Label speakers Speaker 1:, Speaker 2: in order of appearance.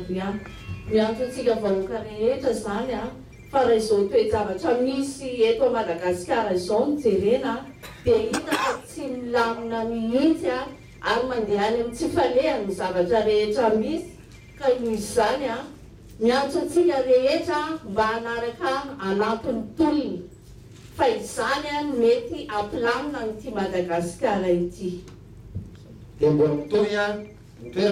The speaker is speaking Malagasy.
Speaker 1: dia miantso antsika vahoaka rehetra zany fa raha izao toe-javatra misy eto Madagasikara izao no jerena dia hita fa tsy milamina mihitsy ary mandeha any amin'ny tsy falehany zavatra rehetra misy ka misy zany miantso antsika rehetra mba hanaraka anampin'ny tolony fa izany mety ampilamina n'ity Madagasikara ity.
Speaker 2: Dia mbola mitohy